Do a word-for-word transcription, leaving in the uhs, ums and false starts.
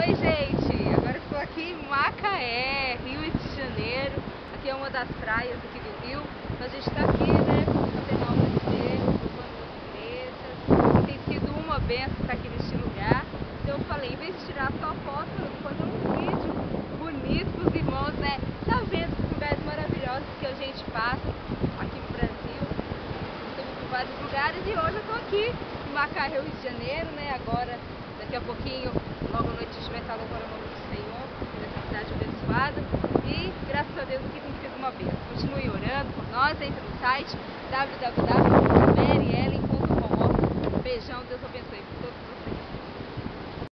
Oi, gente! Agora estou aqui em Macaé, Rio de Janeiro. Aqui é uma das praias aqui do Rio. Então a gente está aqui, né, fazendo aula de Deus, louvando as igrejas. Tem sido uma benção estar aqui neste lugar. Então eu falei, em vez de tirar só foto, eu vou fazer um vídeo bonito para os irmãos, né? Tá vendo os lugares maravilhosos que a gente passa aqui no Brasil. Estamos por vários lugares e hoje eu estou aqui em Macaé, Rio de Janeiro, né? Agora, daqui a pouquinho, logo à noite, a gente vai estar louvando o nome do Senhor, nessa cidade abençoada. E, graças a Deus, aqui tem sido uma bênção. Continue orando por nós, entre no site w w w ponto mary ellen ponto com. Beijão, Deus abençoe.